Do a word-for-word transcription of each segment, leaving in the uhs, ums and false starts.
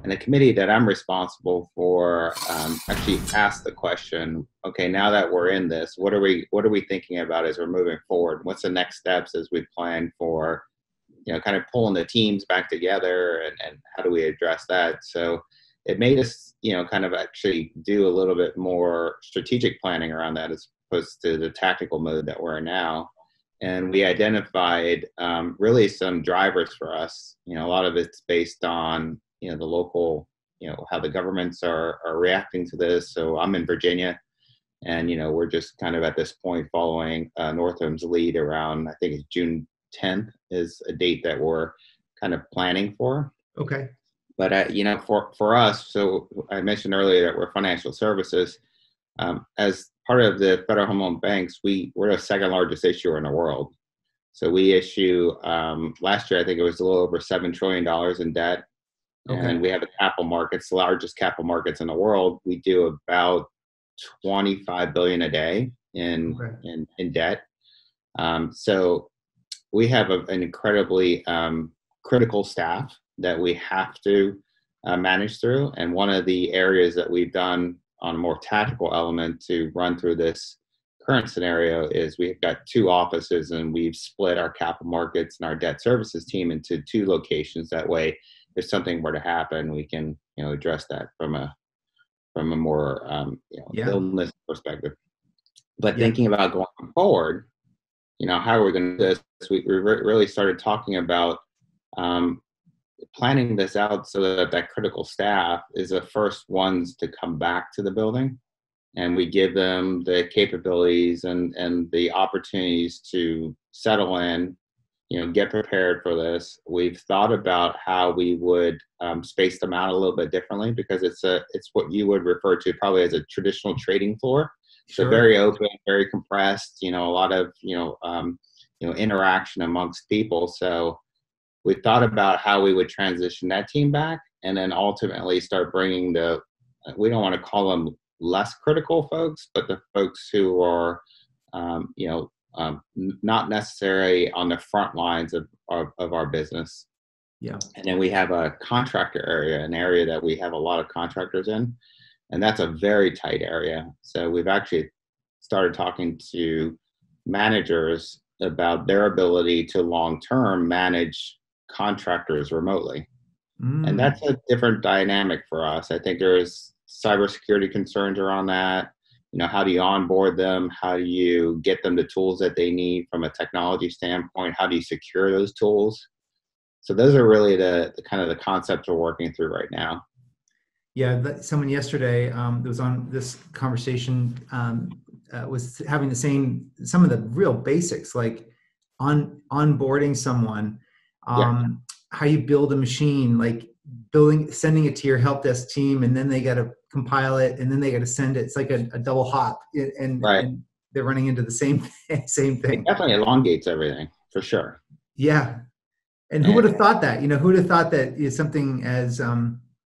And the committee that I'm responsible for um, actually asked the question, okay, now that we're in this, what are we what are we thinking about as we're moving forward? What's the next steps as we plan for, you know, kind of pulling the teams back together, and, and how do we address that? So it made us, you know, kind of actually do a little bit more strategic planning around that as opposed to the tactical mode that we're in now. And we identified um, really some drivers for us. You know, a lot of it's based on, you know, the local, you know, how the governments are, are reacting to this. So I'm in Virginia, and, you know, we're just kind of at this point following uh, Northam's lead around, I think it's June tenth is a date that we're kind of planning for. Okay. But, uh, you know, for, for us, so I mentioned earlier that we're financial services. Um, as part of the Federal Home Loan Banks, we, we're the second largest issuer in the world. So we issue, um, last year, I think it was a little over seven trillion dollars in debt. Okay. And we have the capital markets, the largest capital markets in the world. We do about twenty-five billion dollars a day in, Okay. in, in debt. Um, so we have a, an incredibly um, critical staff that we have to uh, manage through. And one of the areas that we've done on a more tactical element to run through this current scenario is we've got two offices, and we've split our capital markets and our debt services team into two locations. That way, if something were to happen, we can, you know, address that from a from a more um, you know, Yeah. illness perspective. But Yeah. thinking about going forward, you know, how are we going to do this? We, we re- really started talking about um, planning this out so that that critical staff is the first ones to come back to the building, and we give them the capabilities and, and the opportunities to settle in, you know, get prepared for this. We've thought about how we would um, space them out a little bit differently, because it's a it's what you would refer to probably as a traditional trading floor. So Sure. very open, very compressed, you know, a lot of, you know, um, you know, interaction amongst people. So we thought about how we would transition that team back, and then ultimately start bringing the, we don't want to call them less critical folks, but the folks who are, um, you know, um, not necessarily on the front lines of, of, of our business. Yeah. And then we have a contractor area, an area that we have a lot of contractors in, and that's a very tight area. So we've actually started talking to managers about their ability to long-term manage contractors remotely. Mm. And that's a different dynamic for us. I think there's cybersecurity concerns around that. You know, how do you onboard them? How do you get them the tools that they need from a technology standpoint? How do you secure those tools? So those are really the, the kind of the concepts we're working through right now. Yeah, that, someone yesterday um, that was on this conversation um, uh, was having the same, some of the real basics, like on onboarding someone, um, yeah. how you build a machine, like building, sending it to your help desk team, and then they got to compile it, and then they got to send it. It's like a, a double hop, and, right. and they're running into the same same thing. It definitely elongates everything, for sure. Yeah, and who and, would have thought that? You know, who would have thought that is something as um,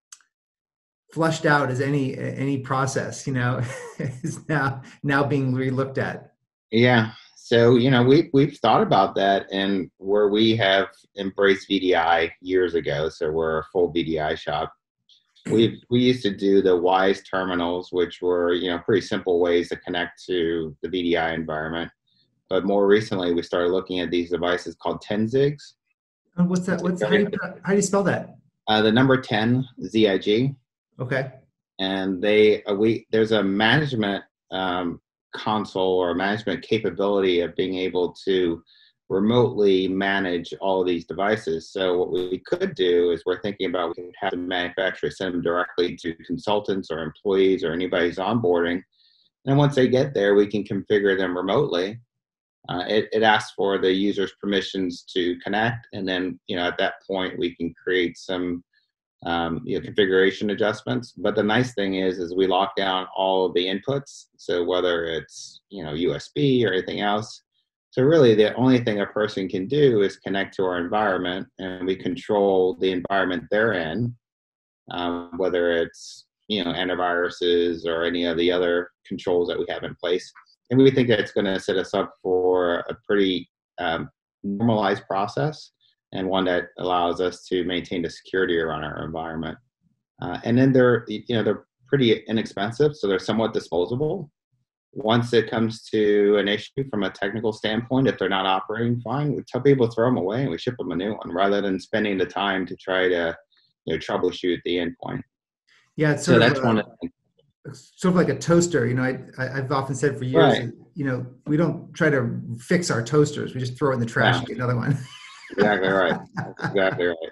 flushed out as any any process, you know, is now now being re-looked at. Yeah. So, you know, we, we've thought about that, and where we have embraced V D I years ago, so we're a full V D I shop. We we used to do the WISE terminals, which were, you know, pretty simple ways to connect to the V D I environment. But more recently, we started looking at these devices called ten zigs. And what's that? What's how do you how do you spell that? Uh, the number ten, Z I G. Okay. And they uh, we there's a management um, console or management capability of being able to remotely manage all of these devices. So what we could do is we're thinking about, we could have the manufacturer send them directly to consultants or employees or anybody who's onboarding. And once they get there, we can configure them remotely. Uh, it, it asks for the user's permissions to connect. And then, you know, at that point, we can create some um, you know, configuration adjustments. But the nice thing is, is we lock down all of the inputs. So whether it's, you know, U S B or anything else. So really the only thing a person can do is connect to our environment, and we control the environment they're in, um, whether it's, you know, antiviruses or any of the other controls that we have in place. And we think that's going to set us up for a pretty um, normalized process, and one that allows us to maintain the security around our environment. Uh, and then they're, you know, they're pretty inexpensive, so they're somewhat disposable. Once it comes to an issue from a technical standpoint, if they're not operating fine, we tell people to throw them away and we ship them a new one rather than spending the time to try to, you know, troubleshoot the endpoint. Yeah, it's So sort of that's one a, of the sort of like a toaster. You know, I, I I've often said for years, right. you know, we don't try to fix our toasters. We just throw it in the trash Yeah, and get another one. exactly right. That's exactly right.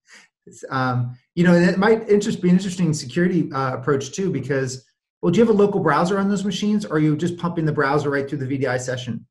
um, you know, and it might interest be an interesting security uh, approach too, because, well, do you have a local browser on those machines, or are you just pumping the browser right through the V D I session?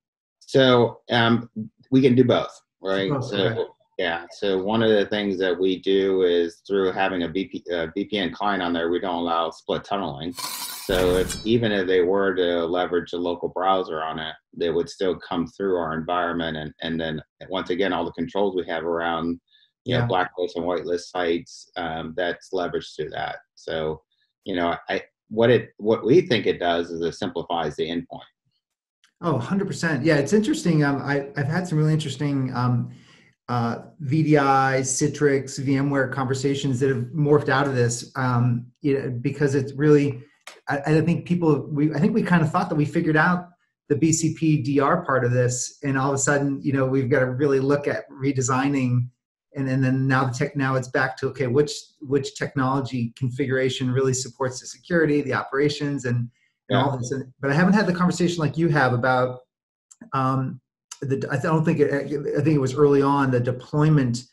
So um, we can do both, right? Both, So okay. yeah, so one of the things that we do is through having a V P, uh, V P N client on there, we don't allow split tunneling. So if even if they were to leverage a local browser on it, they would still come through our environment, and and then once again, all the controls we have around, you know, Yeah. blacklist and whitelist sites, um, that's leveraged through that. So, you know, I what it what we think it does is it simplifies the endpoint. Oh, one hundred percent. Yeah, it's interesting. Um, I, I've had some really interesting um, uh, V D I, Citrix, VMware conversations that have morphed out of this. Um, you know, because it's really, I, I think people, we, I think we kind of thought that we figured out the B C P D R part of this, and all of a sudden, you know, we've got to really look at redesigning, and, and then now the tech, now it's back to, okay, which which technology configuration really supports the security, the operations, and and Yeah. all this. And, but I haven't had the conversation like you have about um, the. I don't think it, I think it was early on the deployment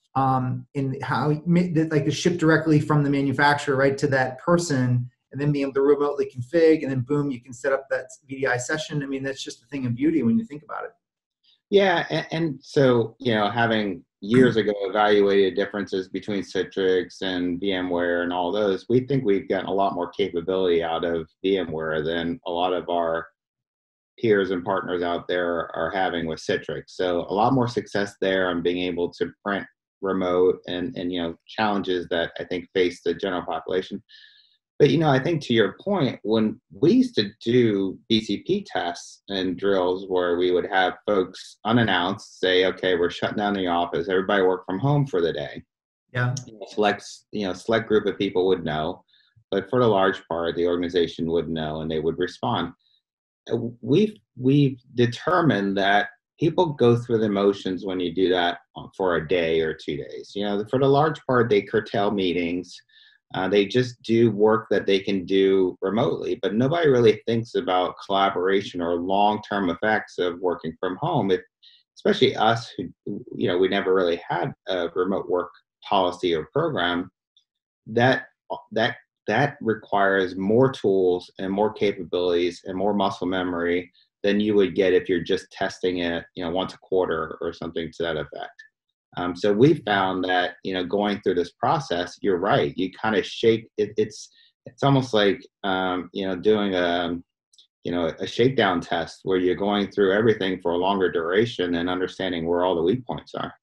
um, in how like the ship directly from the manufacturer right to that person, and then being able to remotely config, and then boom, you can set up that V D I session. I mean, that's just a thing of beauty when you think about it. Yeah, and, and so, you know, having years ago evaluated differences between Citrix and VMware and all those, we think we've gotten a lot more capability out of VMware than a lot of our peers and partners out there are having with Citrix. So a lot more success there on being able to print remote and, and, you know, challenges that I think face the general population. But, you know, I think to your point, when we used to do B C P tests and drills where we would have folks unannounced say, okay, we're shutting down the office, everybody work from home for the day. Yeah. You know, select, you know, select group of people would know, but for the large part, the organization would know and they would respond. We've, we've determined that people go through the motions when you do that for a day or two days. You know, for the large part, they curtail meetings. Uh, they just do work that they can do remotely, but nobody really thinks about collaboration or long-term effects of working from home. It, especially us who, you know, we never really had a remote work policy or program. That that that requires more tools and more capabilities and more muscle memory than you would get if you're just testing it, you know, once a quarter or something to that effect. Um, so we found that, you know, going through this process, you're right. You kind of shake it. It's, it's almost like, um, you know, doing a, you know, a shakedown test where you're going through everything for a longer duration and understanding where all the weak points are.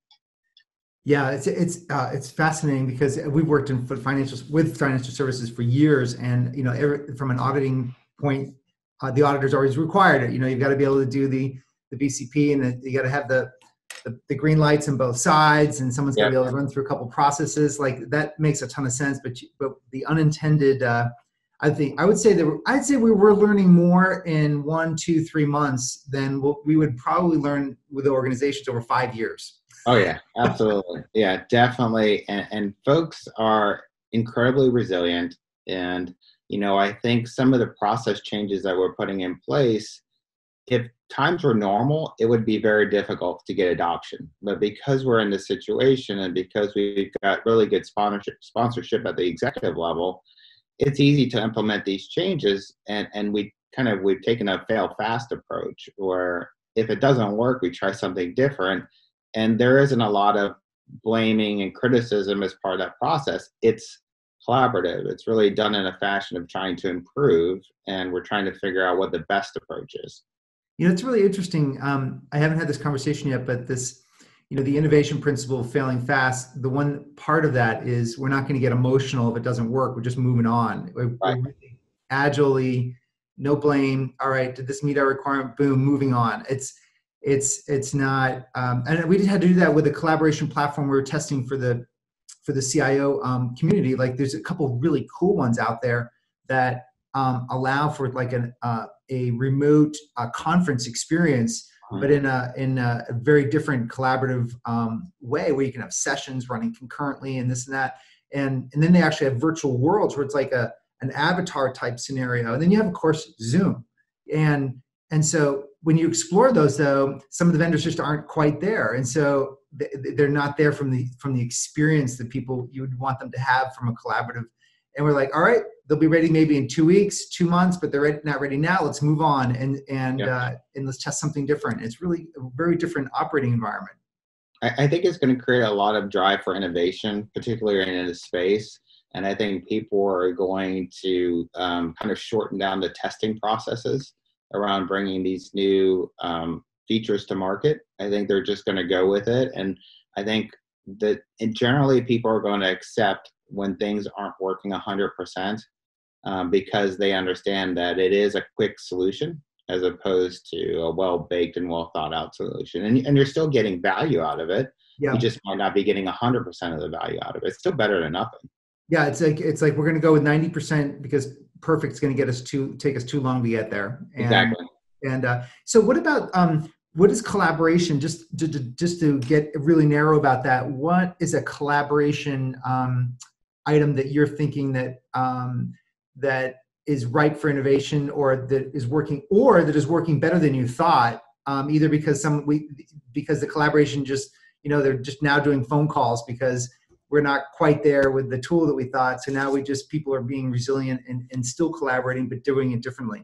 Yeah, it's it's uh, it's fascinating because we've worked in financial with financial services for years, and you know, every, from an auditing point, uh, the auditor's always required it. You know, you've got to be able to do the the B C P, and the, you got to have the The, the green lights on both sides, and someone's got to Yep. be able to run through a couple processes. Like that makes a ton of sense. But but the unintended, uh, I think I would say that I'd say we were learning more in one, two, three months than what we would probably learn with the organizations over five years. Oh yeah, absolutely. Yeah, definitely. And, and folks are incredibly resilient. And, you know, I think some of the process changes that we're putting in place, if times were normal, it would be very difficult to get adoption. But because we're in this situation and because we've got really good sponsorship sponsorship at the executive level, it's easy to implement these changes. And, and we kind of, we've taken a fail fast approach where if it doesn't work, we try something different. And there isn't a lot of blaming and criticism as part of that process. It's collaborative. It's really done in a fashion of trying to improve. And we're trying to figure out what the best approach is. You know, it's really interesting. Um, I haven't had this conversation yet, but this, you know, the innovation principle of failing fast, the one part of that is we're not going to get emotional if it doesn't work. We're just moving on. We're, Right. we're really agilely, no blame. All right, did this meet our requirement? Boom, moving on. It's, it's, it's not, um, and we had to do that with a collaboration platform we were testing for the for the C I O um, community, like there's a couple of really cool ones out there that um, allow for like an, uh, a remote uh, conference experience, but in a in a very different collaborative um, way, where you can have sessions running concurrently and this and that, and and then they actually have virtual worlds where it's like a an avatar type scenario, and then you have of course Zoom, and and so when you explore those, though, some of the vendors just aren't quite there, and so they're not there from the from the experience that people you would want them to have from a collaborative. And we're like, all right, they'll be ready maybe in two weeks, two months, but they're ready, not ready now. Let's move on and and yeah. uh, and let's test something different. It's really a very different operating environment. I, I think it's going to create a lot of drive for innovation, particularly in this space. And I think people are going to um, kind of shorten down the testing processes around bringing these new um, features to market. I think they're just going to go with it. And I think that generally people are going to accept when things aren't working one hundred percent um, because they understand that it is a quick solution as opposed to a well-baked and well-thought-out solution. And, and you're still getting value out of it. Yeah. You just might not be getting one hundred percent of the value out of it. It's still better than nothing. Yeah, it's like it's like we're going to go with ninety percent because perfect's going to get us too take us too long to get there. And, exactly. And uh, so, what about um, what is collaboration? Just to, to just to get really narrow about that, what is a collaboration um, item that you're thinking that um, that is ripe for innovation, or that is working, or that is working better than you thought? Um, either because some we because the collaboration just you know they're just now doing phone calls because we're not quite there with the tool that we thought. So now we just, people are being resilient and, and still collaborating, but doing it differently.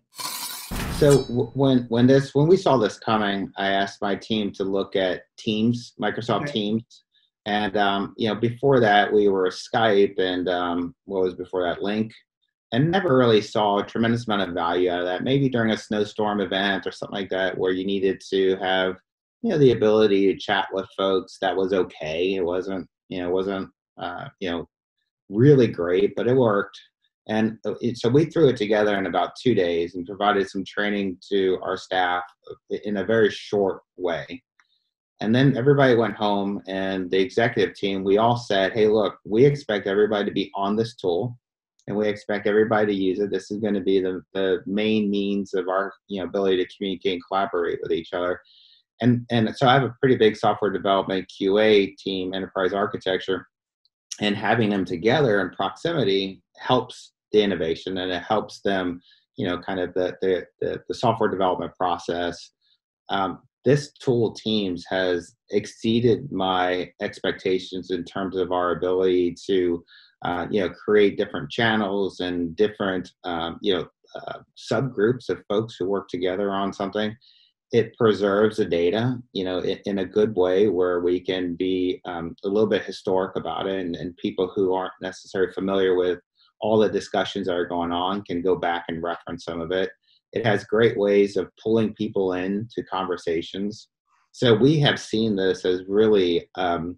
So when when this when we saw this coming, I asked my team to look at Teams, Microsoft okay. Teams. And, um, you know, before that, we were Skype and um, what was before that, Link. And never really saw a tremendous amount of value out of that. Maybe during a snowstorm event or something like that, where you needed to have, you know, the ability to chat with folks. That was okay. It wasn't, you know, it wasn't, uh, you know, really great, but it worked. And it, so we threw it together in about two days and provided some training to our staff in a very short way. And then everybody went home, and the executive team, we all said, hey, look, we expect everybody to be on this tool, and we expect everybody to use it. This is going to be the, the main means of our, you know, ability to communicate and collaborate with each other. And, and so I have a pretty big software development Q A team, enterprise architecture, and having them together in proximity helps the innovation, and it helps them, you know, kind of the, the, the, the software development process. Um, this tool, Teams, has exceeded my expectations in terms of our ability to, uh, you know, create different channels and different, um, you know, uh, subgroups of folks who work together on something. It preserves the data, you know, in, in a good way where we can be um, a little bit historic about it, and, and people who aren't necessarily familiar with all the discussions that are going on can go back and reference some of it. It has great ways of pulling people into conversations. So we have seen this as really, um,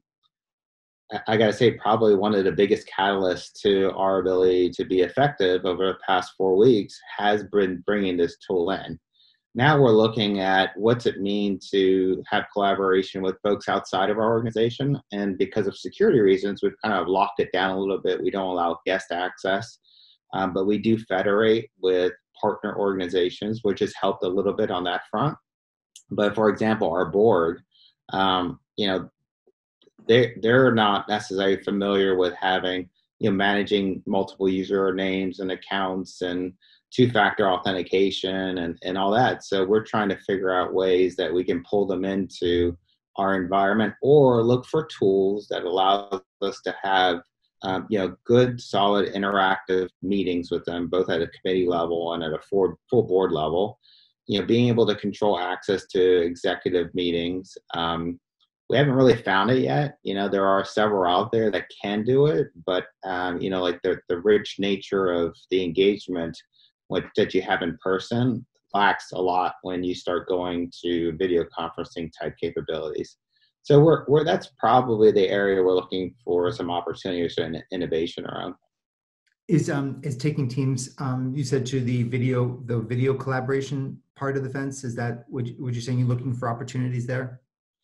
I got to say, probably one of the biggest catalysts to our ability to be effective over the past four weeks has been bringing this tool in. Now we're looking at what's it mean to have collaboration with folks outside of our organization. And because of security reasons, we've kind of locked it down a little bit. We don't allow guest access, um, but we do federate with partner organizations, which has helped a little bit on that front. But for example, our board, um, you know, they they're not necessarily familiar with having, you know, managing multiple usernames and accounts and two-factor authentication and, and all that. So we're trying to figure out ways that we can pull them into our environment, or look for tools that allow us to have, um, you know, good, solid, interactive meetings with them, both at a committee level and at a full, full board level. You know, being able to control access to executive meetings. Um, we haven't really found it yet. You know, there are several out there that can do it, but, um, you know, like the, the rich nature of the engagement what, that you have in person lacks a lot when you start going to video conferencing type capabilities. So we're, we're that's probably the area we're looking for some opportunities and innovation around. Is um is taking Teams, um you said, to the video the video collaboration part of the fence? Is that what you, what you're saying? You're looking for opportunities there?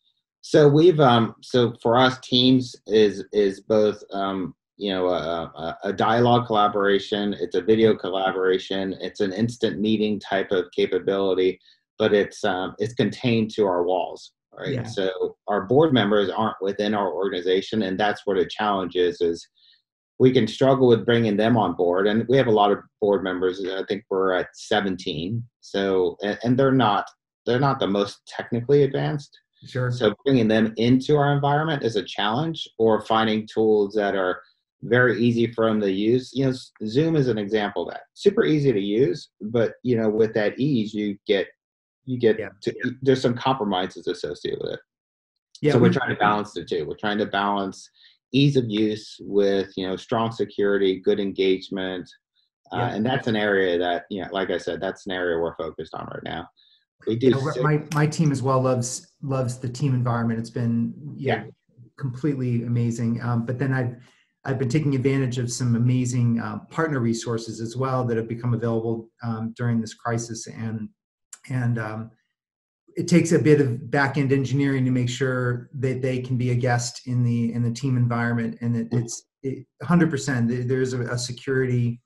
So we've um so for us, Teams is is both um you know a, a, a dialogue collaboration. It's a video collaboration. It's an instant meeting type of capability, but it's um it's contained to our walls, right? Yeah. So our board members aren't within our organization, and that's where the challenge is. Is we can struggle with bringing them on board, and we have a lot of board members. I think we're at seventeen. So and, and they're not they're not the most technically advanced, Sure. so bringing them into our environment is a challenge, or finding tools that are very easy for them to use. You know, Zoom is an example of that. Super easy to use, but you know, with that ease, you get you get Yeah. to, there's some compromises associated with it. Yeah. So we're We, trying to balance the two. We're trying to balance ease of use with you know strong security, good engagement, uh, yeah. and that's an area that you know, like I said, that's an area we're focused on right now. We do Yeah. we're- six, My, my team as well loves, loves the team environment. It's been, you yeah, know, completely amazing. Um, but then I've, I've been taking advantage of some amazing uh, partner resources as well that have become available um, during this crisis. And, and um, it takes a bit of back end engineering to make sure that they can be a guest in the, in the team environment. And it, it's it, one hundred percent. There's a, a security,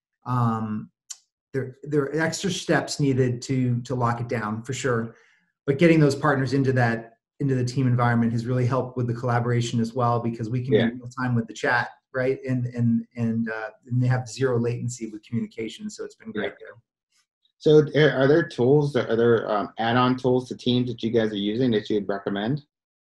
um, there, there are extra steps needed to, to lock it down for sure. But getting those partners into that, into the team environment has really helped with the collaboration as well, because we can yeah. be real time with the chat, right? And and and uh, and they have zero latency with communication, so it's been great Yeah. there. So are are there tools, that- are there um, add-on tools to Teams that you guys are using that you'd recommend?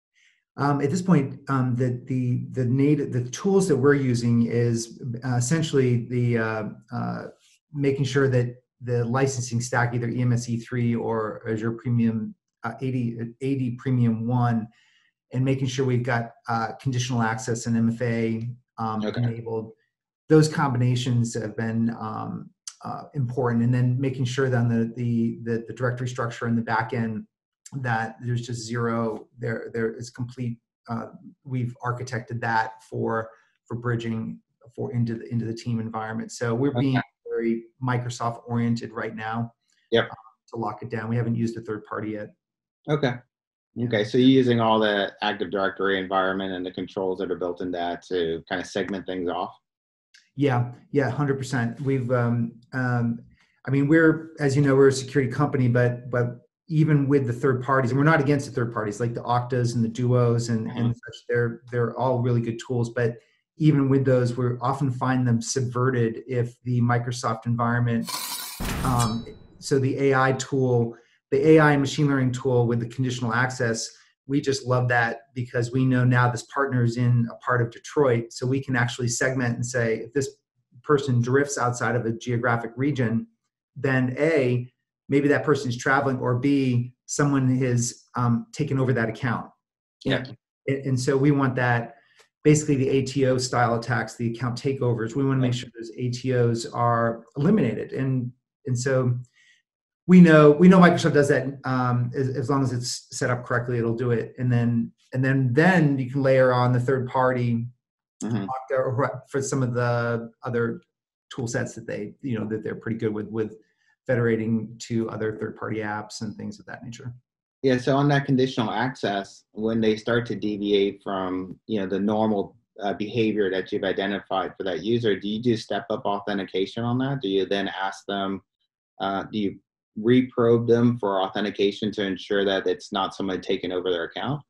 Um, at this point, um, the the the native the tools that we're using is uh, essentially the uh, uh, making sure that the licensing stack, either E M S E three or Azure Premium uh, eighty, eighty Premium One, and making sure we've got uh, conditional access and M F A um, Okay. enabled. Those combinations have been um, uh, important, and then making sure then the, the the the directory structure in the back end, that there's just zero there there is complete. Uh, we've architected that for for bridging for into the into the team environment. So we're being Okay. very Microsoft oriented right now Yep. uh, to lock it down. We haven't used a third party yet. Okay. Yeah. Okay. So you're using all the Active Directory environment and the controls that are built in that to kind of segment things off? Yeah, yeah, one hundred percent. We've, um, um, I mean, we're, as you know, we're a security company, but but even with the third parties, and we're not against the third parties like the Oktas and the Duos and Mhm. and such. They're they're all really good tools, but even with those, we often find them subverted if the Microsoft environment. Um, so the A I tool, the A I and machine learning tool with the conditional access, we just love that because we know now this partner is in a part of Detroit, so we can actually segment and say if this person drifts outside of a geographic region, then A, maybe that person is traveling, or B, someone has um, taken over that account. Yeah. And, and so we want that, basically the A T O style attacks, the account takeovers. We want to make sure those A T Os are eliminated, and and so we know we know Microsoft does that um, as, as long as it's set up correctly, it'll do it. And then and then then you can layer on the third party Mhm. or for some of the other tool sets that they you know that they're pretty good with with federating to other third party apps and things of that nature. Yeah. So on that conditional access, when they start to deviate from you know the normal uh, behavior that you've identified for that user, do you do step up authentication on that? Do you then ask them? Uh, do you reprobe them for authentication to ensure that it's not somebody taking over their account?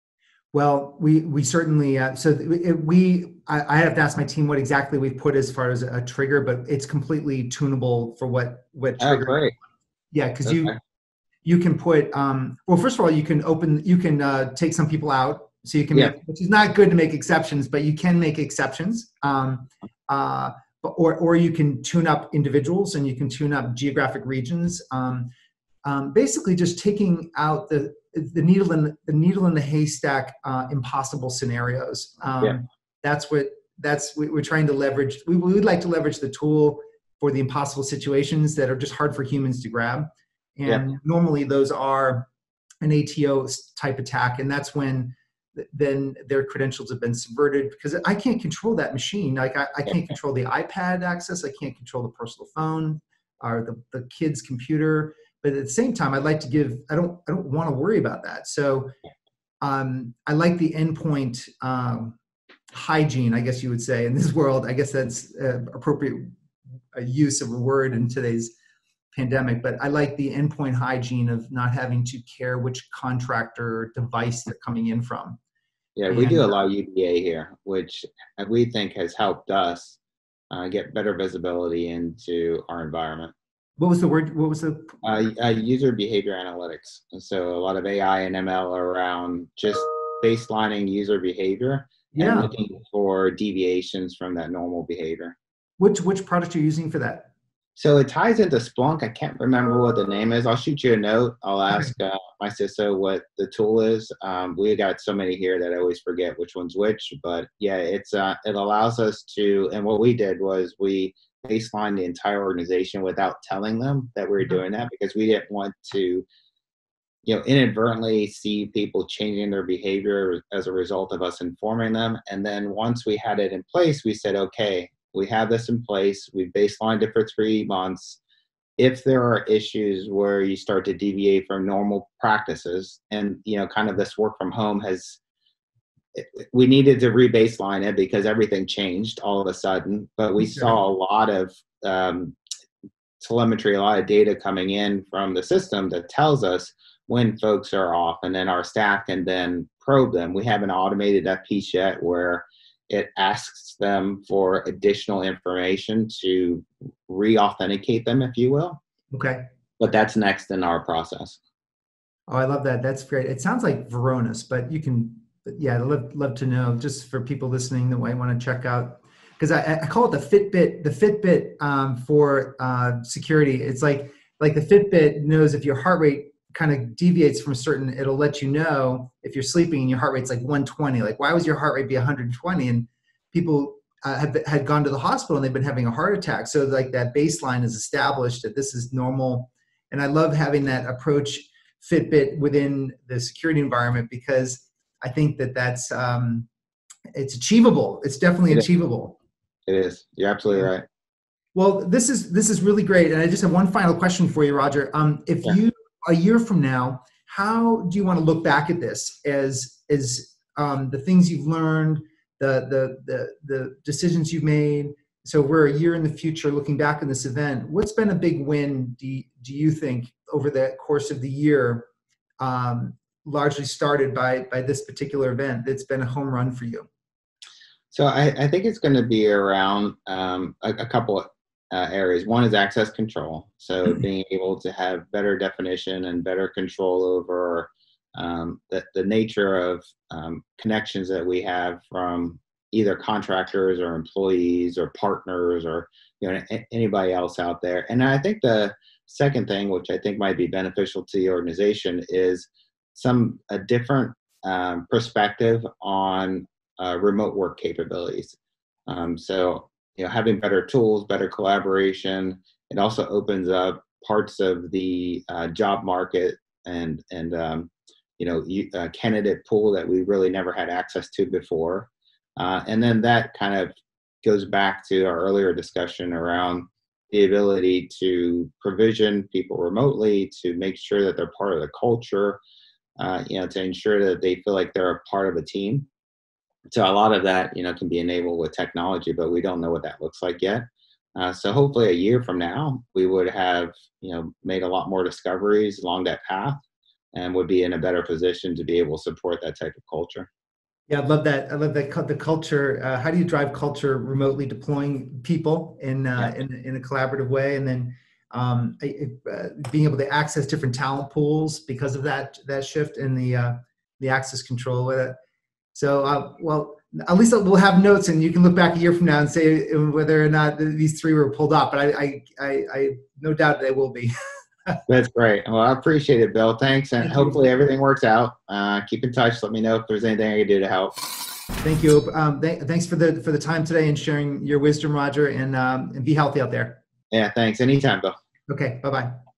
Well, we we certainly uh, so it, we I, I have to ask my team what exactly we've put as far as a trigger, but it's completely tunable for what what Oh, trigger. great. Yeah, because you Okay. you can put um, well, first of all, you can open you can uh, take some people out, so you can Yeah. make, which is not good to make exceptions, but you can make exceptions. Um, uh, but, or or you can tune up individuals, and you can tune up geographic regions. Um, um, basically, just taking out the the needle in the needle in the haystack, uh, impossible scenarios. Um, Yeah. that's what that's we, we're trying to leverage. We, we would like to leverage the tool for the impossible situations that are just hard for humans to grab. Yeah. And normally those are an A T O type attack, and that's when th- then their credentials have been subverted, because I can't control that machine. Like I, I can't control the iPad access, I can't control the personal phone or the, the kid's computer. But at the same time, I'd like to give, I don't, I don't want to worry about that. So um, I like the endpoint um, hygiene, I guess you would say, in this world. I guess that's uh, appropriate uh, use of a word in today's pandemic, but I like the endpoint hygiene of not having to care which contractor or device they're coming in from. Yeah, we And do a uh, lot of U B A here, which we think has helped us uh, get better visibility into our environment. what was the word? What was the? Uh, uh, user behavior analytics. And so a lot of A I and M L around just baselining user behavior and Yeah. looking for deviations from that normal behavior. Which which product are you using for that? So it ties into Splunk. I can't remember what the name is. I'll shoot you a note. I'll Okay. ask uh, my C I S O what the tool is. Um, we got so many here that I always forget which one's which. But yeah, it's uh, it allows us to. And what we did was we baselined the entire organization without telling them that we were doing that, because we didn't want to, you know, inadvertently see people changing their behavior as a result of us informing them. And then once we had it in place, we said, okay, we have this in place. We've baselined it for three months. If there are issues where you start to deviate from normal practices, and, you know, kind of this work from home has, we needed to re-baseline it because everything changed all of a sudden. But we saw a lot of um, telemetry, a lot of data coming in from the system that tells us when folks are off, and then our staff can then probe them. We haven't automated that piece yet where it asks them for additional information to re-authenticate them, if you will. Okay. But that's next in our process. Oh, I love that. That's great. It sounds like Varonis, but you can, yeah, I'd love, love to know, just for people listening that might want to check out, because I, I call it the Fitbit, the Fitbit um, for uh, security. It's like, like the Fitbit knows if your heart rate kind of deviates from a certain, it'll let you know if you're sleeping and your heart rate's like one twenty. Like, why was your heart rate be one hundred twenty? And people uh, have had gone to the hospital and they've been having a heart attack. So like that baseline is established that this is normal. And I love having that approach Fitbit within the security environment, because I think that that's um, it's achievable. It's definitely It is. achievable. It is. You're absolutely right. Well, this is this is really great, and I just have one final question for you, Roger. Um, if Yeah. you a year from now, how do you want to look back at this as as um, the things you've learned, the the the the decisions you've made? So we're a year in the future, looking back on this event. What's been a big win? Do you, do you think over the course of the year, um, largely started by by this particular event, that's been a home run for you? So I, I think it's going to be around um, a, a couple of uh, areas. One is access control. So being able to have better definition and better control over um, the, the nature of um, connections that we have from either contractors or employees or partners or, you know, a- anybody else out there. And I think the second thing, which I think might be beneficial to the organization, is some a different um, perspective on uh, remote work capabilities. Um, so, you know, having better tools, better collaboration, it also opens up parts of the uh, job market and and um, you know, you, uh, candidate pool that we really never had access to before. Uh, and then that kind of goes back to our earlier discussion around the ability to provision people remotely, to make sure that they're part of the culture, uh, you know, to ensure that they feel like they're a part of a team. So a lot of that, you know, can be enabled with technology, but we don't know what that looks like yet. Uh, so hopefully a year from now, we would have, you know, made a lot more discoveries along that path and would be in a better position to be able to support that type of culture. Yeah, I love that. I love that cu- the culture. Uh, how do you drive culture remotely, deploying people in uh, Yeah. in, in a collaborative way, and then um, uh, being able to access different talent pools because of that that shift in the uh, the access control with it. So, uh, well, at least we'll have notes, and you can look back a year from now and say whether or not these three were pulled off. But I, I, I, I no doubt they will be. That's great. Well, I appreciate it, Bill. Thanks. And Thank you. hopefully everything works out. Uh, keep in touch. Let me know if there's anything I can do to help. Thank you. Um, th- thanks for the for the time today and sharing your wisdom, Roger, and, um, and be healthy out there. Yeah, thanks. Anytime, Bill. Okay, bye-bye.